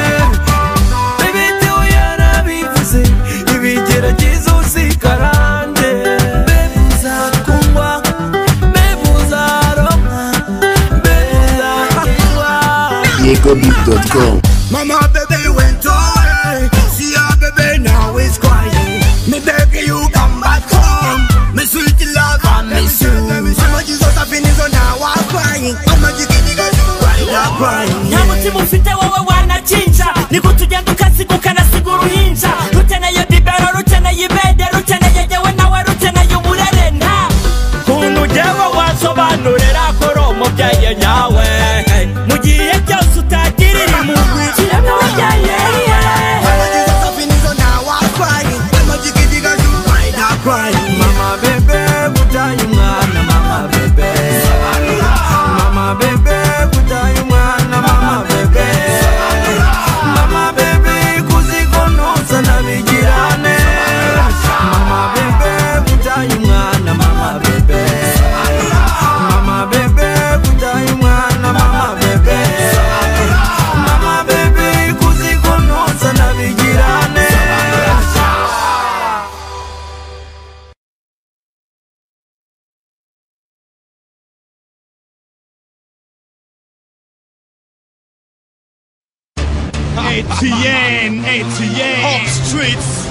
bebe teo yarabivuze ibigeragezo zikarange bebe uzakunywa bebe uzaronka bebe uzakirwa YegoBeat.com. Mama baby went away. See her baby now is crying. Me beg you come back home. Me sweet love I miss you. Mama Jesus I finish on now I'm crying. Mama jikini go crying. nta mutima ufite wowe wanachinja niko tugenda ukasiguka nasigura uhinja rukeneye bibero rukeneye ibede rukeneye yewe nawe rukeneye uburere nta kuntu jewe wasobanurira koro umubyeyi nyawe mu gihe cyose utagirira impuhwe kiremwa wabyaye Mama Jesus I finish on now I'm crying. Mama jikini go crying. mama bebe kudanya umwana mama bebe mama bebe kudanya umwana mama bebe mama bebe kuzigonoza nabigirane mama bebe kudanya umwana mama bebe mama bebe kudanya umwana mama bebe mama bebe kuzigonoza nabigirane ATN, Hot Streets,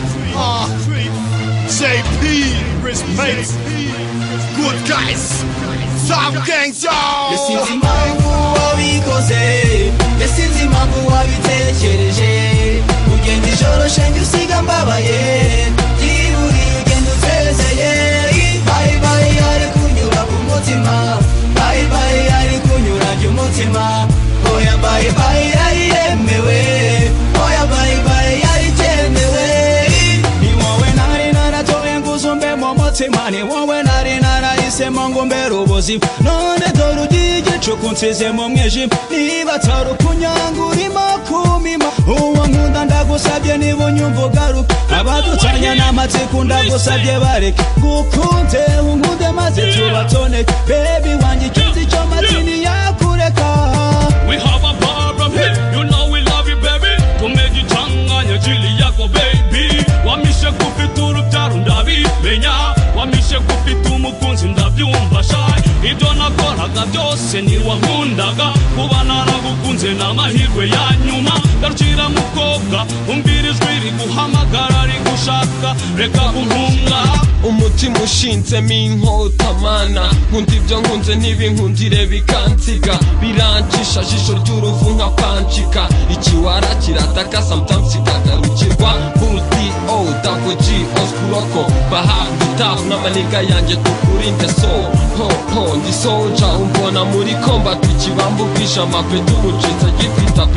JP, respect, good guys, Top Gangs, y'all. Yasinzi impamvu wabikoze yasinzi impamvu wabitekereje ugenda ijoro shenge usiga mbabaye byiburiye ugenda utezeye bye bye ari kunyura ku mutima bye bye ari kunyura by'umutima oya bye bye yari yemewe oya bye bye yari cyemewe ni wowe nari naratoye nguzumbe mu mutima ni wowe nari narahisemo ngo mbere ubuzima none dore ugiye igicuku nsize mu mwijima niba atari ukunyanga urimo kumima uwo nkunda ndagusabye niba unyumva ugaruka abadutanya n'amatsiko ndagusabye bareke gukunze unkunde maze tubatoneke bebi wanjye icyo nzi cyo matini yakureka. We have a problem here, you know we love you baby tumejitanganya jili yako baby wamishe kufita urubyaro ndabimenya wamishe kufita umukunzi ndabyumva shy ibyo nakoraga byose ntiwankundaga kuba naragukunze n'amahirwe ya nyuma garukira mukobwa umbira ijwi riguhamagara rigushaka reka guhunga umutima ushinzemo inkota mana nkunda ibyo nkunze ntibinkundire bikansiga birancisha jisho ry'uruvu nka pancika ikiwara kirataka sometimes kikagarukirwa buti o dako G oskuroko baha gitafu n'amaniga yanjye tukurinde so ho ndi soja umbona muri combat ikibambu bwisha mape tumucitsa gifita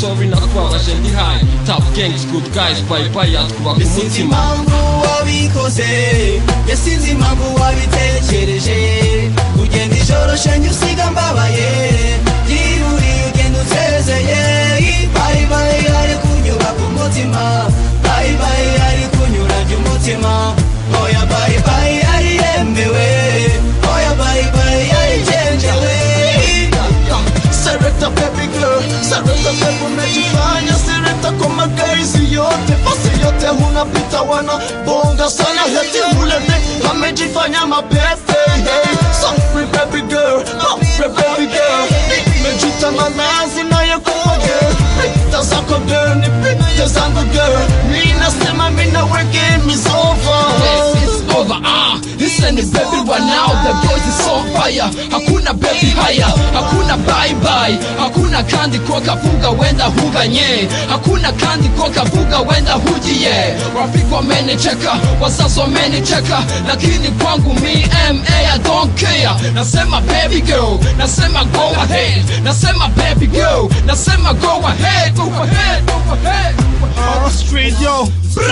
sorry nakwabaje ndi high top gangs good guys bye bye yatwuba ku Sinzi mutima impamvu wabikoze yasinzi impamvu wabitekereje ugenda ijoro shenge usiga mbabaye byiburi ugenda utsezeye bye bye ari kunyura ku mutima bye bye ari kunyura umutima oya bye bye ari yemewe oya bye bye ari jenjewe Selecta baby girl, selecta baby umejifanya selecta kwa magaizi yote fasi yote unapita wana bonga sana heti uleme amejifanya mapepe hey. Sorry baby girl, sorry baby girl mejuta manazi na yako girl pita zako girl ni pita zangu girl mina sema mina working is over. Yes, it's over, listen the baby one now, the boys is on fire. Hakuna baby haya, hakuna bye bye. Hakuna kandi kwa kavuga wenda huganye. Hakuna kandi kwa kavuga wenda hujiye. Rafiki wamenicheka, wazazi wamenicheka, lakini kwangu me I don't care. Nasema baby girl, nasema go ahead. Nasema baby girl, nasema go ahead, go ahead, go ahead. Street yo,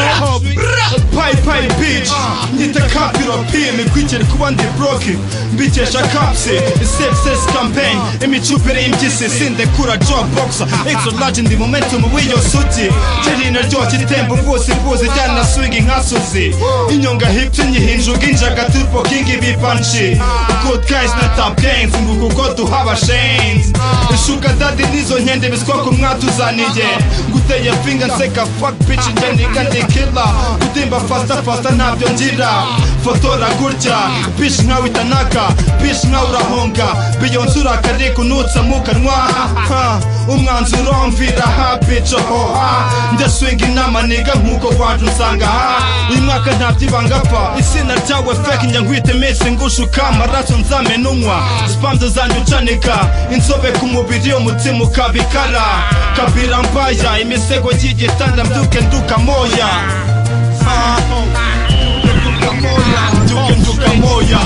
Pai bitch Nitakapira pia mikwichere kuba ndi broke Mbikesha kapse Sepsis campaign Imichupere imbyise sindekura job boxer Extra large ndi momentum w'iyo suti Terina ryo kitembo bose jyana swing nkasozi Inyonga hip nyihinjuga injaga turbo king ibipanchi Good guys na top gangs nguko ko tuhaba shanes Sugar daddy nizo nkende biswa ko mwatuzaniye Guteye finger nseka fuck bitch njye ndi killer Kutimba fasta ntabyo ngira Fotora gutya bitch nkawe itanaka bitch nkawe urahonga Beyonce urakari kunutsa mu kanwa Umwanzuro mvira ha bitch ho Ndaswinga inama niga nkuko wanje unsanga Uyu mwaka ntabyibanga pa Isina ryawe fake njya nkwite mese ngushuka Amaraso nzamenunywa Spams zanjye ucanika Insobe ku mubiri umutima ukabikara Kabira mbaya imisego y'igitanda mbyuke nduka moya Nduka moya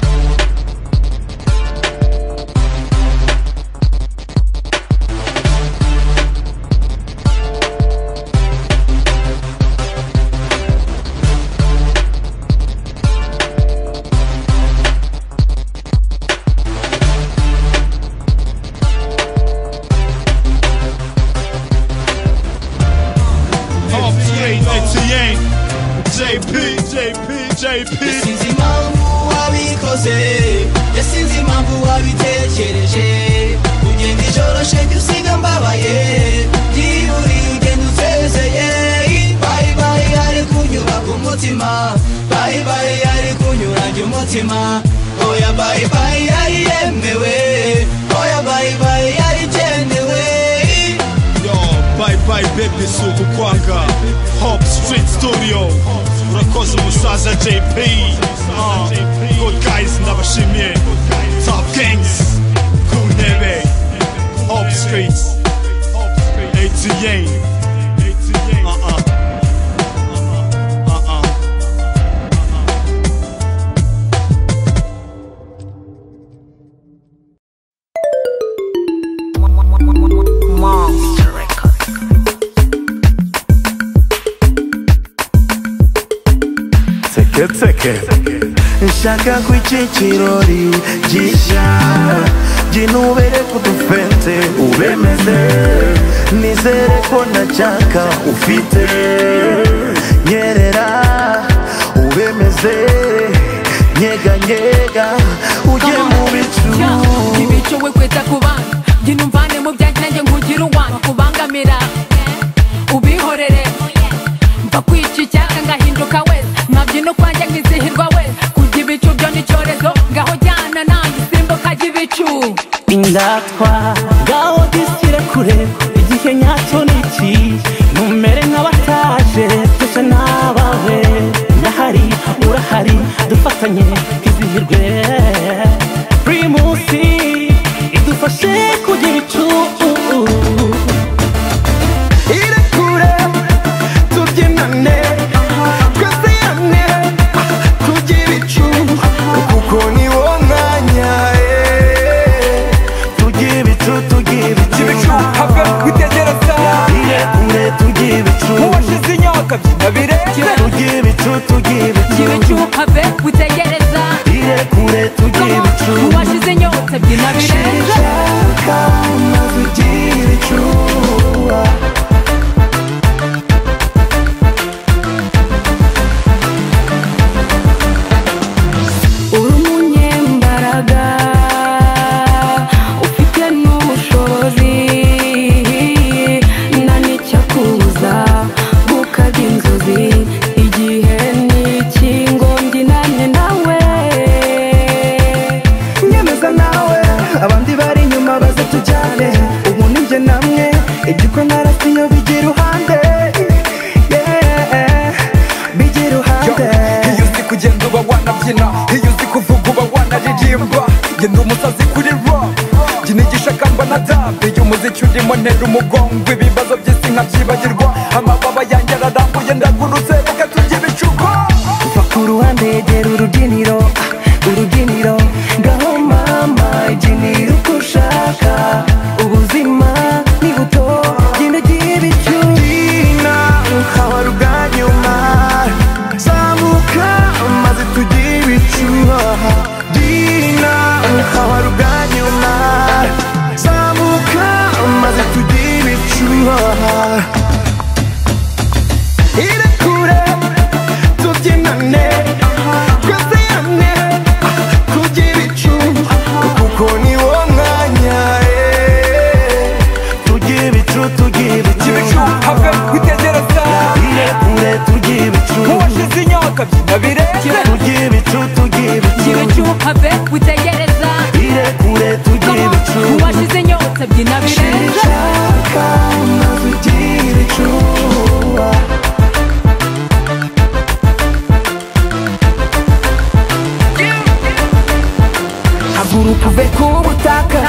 Yasinzi impamvu wabikoze yasinzi impamvu wabitekereje ugenda ijoro shenge usiga mbabaye byiburi ugenda utsezeye bye bye ari kunyura ku mutima bye bye ari kunyura umutima oya bye bye ari yemewe oya bye bye ari jendewe. Bye bye baby suku kwanga Hop Street Studio Urakoze umusaza JP Good guys ndabashimiye Top Gangs Kuntebe Hop Street ATA Nshaka kw'iki kirori gisha Ginubere kudufente ubemeze Nizere ko ndashaka ufite Nyerera ubemeze Nyega nyega ujye mu bicu Ibicu we kwita kubana Ginumvane mu byanjye nanjye nkugira uwana Kubangamira ubihorere Mva kwica icyaka ngahinduka wese Mwabyino kwanjye nkizihirwa wese Kurya ibicu byo ni icyorezo Ngaho jyana nanjye simbuka jy'ibicu Indatwa ngaho dishyire kure Igihe nyacyo ni iki Numere nk'abataje Twese n'abawe Ndahari urahari Dufatanye twizihirwe Primusi idufashe kugira icu Irekure tubyinane Twizihane tugira icu Kuko ni wo mwanya Tugira ibicu Ibicu have kwitegereza tugiye ibicu have witegereza irekure tugiye ibicu uwashize inyota byina birenze shaka maze ugiye ibicu uri umunyembaraga ufite n'ubushobozi nta n'icyakubuza gukabya inzozi igihe n'iki ngo mbyinane nawe nyemeza nawe abandi bari inyuma baze tujyane ubu ni njye namwe ibyuko narasiyo bigira iruhande bigira iruhande iyo uzi kugenda uba wanabyina iyo uzi kuvuga uba wanaririmba genda umusazi kuri rap jyinigisha kamba na dambe iyo umuziki urimo ntera umugongo ibibazo by'isi nkabyibagirwa amababa yanjye ararambuye ndagurutse reka turye ibicuko uva ku ruhande yegera urubyiniro urubyiniro ngaho mama ibyiniro uko ushaka ubuzima ni buto genda ugiye ibicu gina ukabara ubwanyuma zamuka maze tugiye ibicu gina ukabara ubwanyuma zamuka maze tugiye ibicu irekure tubyinane tweseyane tugiye ibicu kuko ni wo mwanya tugiye ibicu tugiye ibicu ibicu have witegereza irekure tugiye ibicu uwashize inyota byina birenze tugiye ibicu tugiye ibicu ibicu have witegereza irekure tugiye ibicu uwashize inyota byina birenze shaka maze ugiye ibicu haguruka uve ku butaka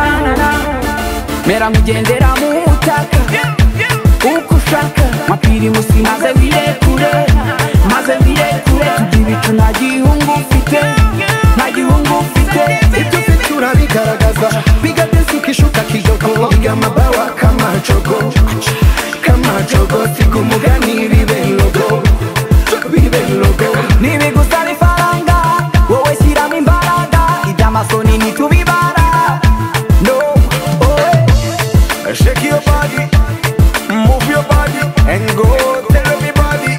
mera mugendera mu butaka uko ushaka mapiri musi maze wirekure tugira ibicu nta gihungu ufite ibyo ufite urabigaragaza bigateza ukishuka kijogo biga amabawa kamacogo siga umugani bibe logo nibigusaba ifaranga wowe shyiramo imbaraga iby'amasoni ntitubibara no shake your body move your body and go tell everybody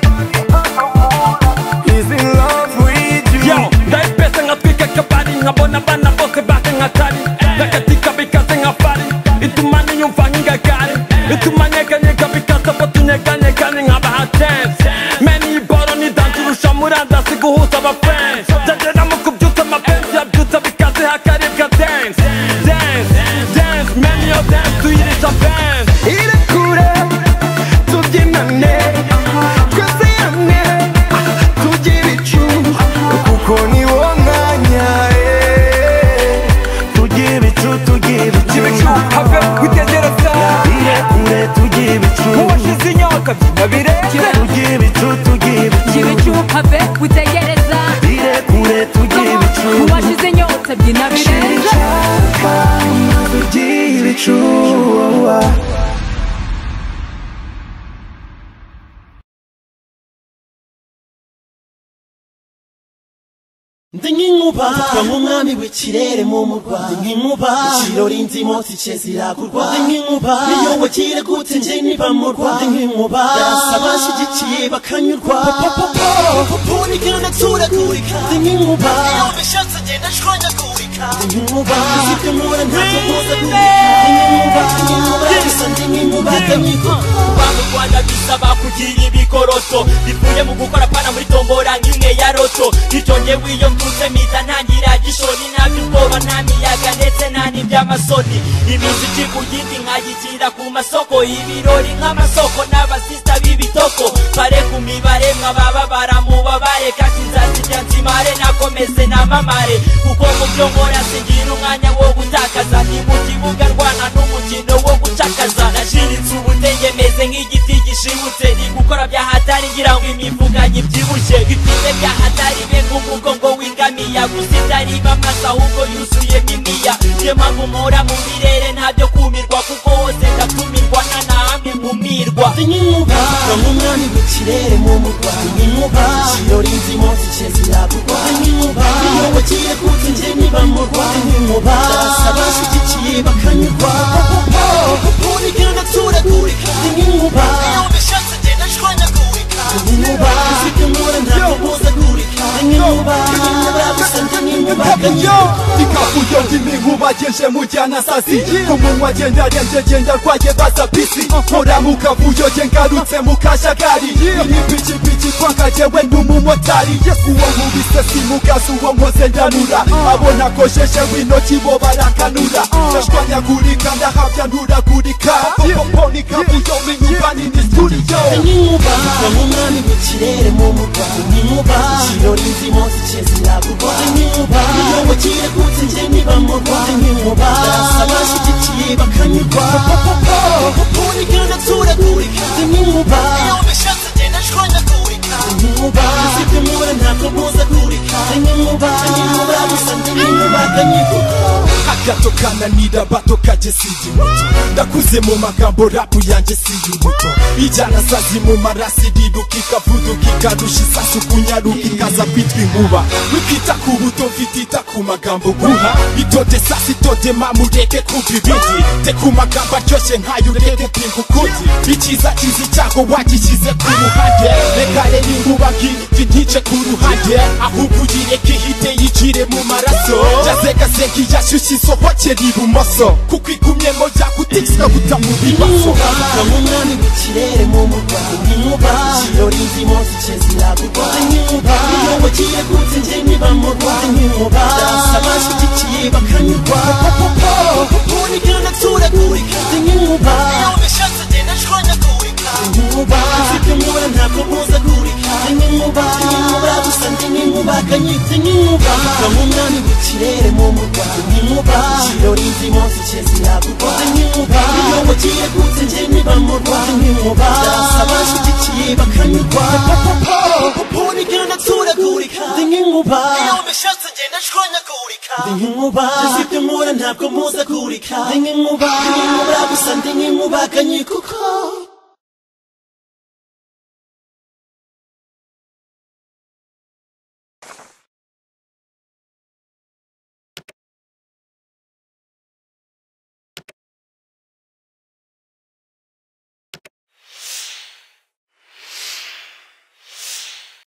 he's in love with you yo ndaipesa nkatwika kabari nkabona abana bose bake nkatari ndakatika bikaze nkafari ituma niyumva nk'ingagari ituma nyeganyega bikaza bo tunyeganyegane nkabaha chance meni iboro nidanturusha murandasi guhuza abafans ndagera mu kubyutsa amapenzi yabyutsa bikaze hakaribwa dance meni yo dance tuyirisha fans irekure tubyinane twese hamwe tugira ibicu kuko ni wo mwanya tugira ibicu ibicu have witegereza irekure tugira ibicu uwashize inyota byina birenze tugira ibicu ibicu have witegereza irekure tugira ibicu uwashize inyota byina birenze shaka maze ugiye ibicu ndi nk'inkuba mvuga nk'umwami w'ikirere mu murwa ndi nk'inkuba ikirori nzimo tike ziragurwa ndi nk'inkuba iyo wagire gute nje niba mu rwa ndi nk'inkuba ndasa abashyigikiye bakanyurwa popo nigenda turagurika ndi nk'inkuba iyo bishatse agenda ashwanyagurika ndi nk'inkuba sibyo nkora ntabwo mpuzagurika ndi nk'inkuba gusa ndi nk'inkuba ndamwiko kubanga u Rwanda bisaba kugira ibikoroto bivuye mu gukora pana muri tombora nk'imwe ya roto bityo njyewe iyo mvutse mpita ntangira gishoni ntabyo ubwoba nta miyaga ndetse nta n'iby'amasoni imiziki ku yindi nkayishyira ku masoko ibirori nk'amasoko n'abasista b'ibitoko pare ku mibare mwabababara mubabare kandi nzazirya nzimare nakomeze namamare kuko mu byo nkora singira umwanya wo gutakaza ni mu kibuga ndwana n'umukino wo gucakaza nashiritse ubutenge meze nk'igiti gishibutse ni gukora bya hatari ngira ngo imivuga nyibyibushye bifite bya hatari be nk'umugongo w'ingamiya gusa itariba amaso ahubwo yuzuyemo imiya niyo mpamvu mpora mu birere ntabyo kumirwa kuko hose ndatumirwa nta na hamwe mu birwa nk'inkuba nk'umwami w'ikirere mu murwa nk'inkuba kirori nzimo zice ziragurwa nk'inkuba iyo wagiye kuza nje niba mu rwa nk'inkuba abashyigikiye bakanyurwa urigana turagurika nk'inkuba iyo bishatse genda shwanyagurika nk'inkuba zikamura ntabwo muzagurika nk'inkuba babusanze nk'inkuba ikavuyo ry'imihuba geje mujyana sasi ku munwa genda renze genda rwaye baza bisi nkora mu kavuyo ge ngarutse mu kajagari iri pikipiki twankajewe n'umumotari uwo nkubise simugazi uwo nkoze ndanura abona kojeshewe intoki bo barakanura ndashwanyagurika ndahabya nturagurika popoponi ikavuyo minyumba nini studio nk'inkuba nk'umwami w'ikirere mu murwa nk'inkuba kirori nzimo zice ziragurwa nk'inkuba iyo wagiye kuza nje niba mu rwa nk'inkuba abashyigikiye bakanyurwa urigana turagurika nk'inkuba iyo bishatse genda shwanyagurika nk'inkuba zikamura ntabwo muzagurika nk'inkuba babusanze nk'inkuba kanyikuka agato kananira bato kaje sidi muto ndakuze mu magambo rapu yanjye siyumuto ijyana sazi mu marasi riruka ikavuduka ikarusha isasu kunyaruka ikaza kwitwa inkuba wikita ku buto mfitita ku magambo guha itode sasi itode mamureke kumva ibindi te ku magambo aryoshye nkayo ureke pinga ukundi icyiza kizi cyago wagishyize ku ruhande reka rero inkuba nk'iyiti ntice ku ruhande ahubwo uyireke ihite yicire mu maraso yazegazega iyashyushye isohokera ibumoso kuko igumyemo yakutikisa guta mu bibazo nk'umwami w'ikirere mu murwa nk'inkuba kirori nzimo zice ziragurwa nk'inkuba iyo wagiye kuza nje niba mu rwa nk'inkuba abashyigikiye bakanyurwa urigana turagurika nk'inkuba iyo bishatse genda shwanyagurika nk'inkuba zikamura ntabwo muzagurika nk'inkuba babusanze nk'inkuba kanyitse nk'inkuba nk'umwami w'ikirere mu murwa nk'inkuba kirori nzimo zice ziragurwa nk'inkuba iyo wagiye kuza nje niba mu rwa nk'inkuba abashyigikiye bakanyurwa urigana turagurika nk'inkuba iyo bishatse genda shwanyagurika nk'inkuba zikamura ntabwo muzagurika nk'inkuba babusanze nk'inkuba kanyikuka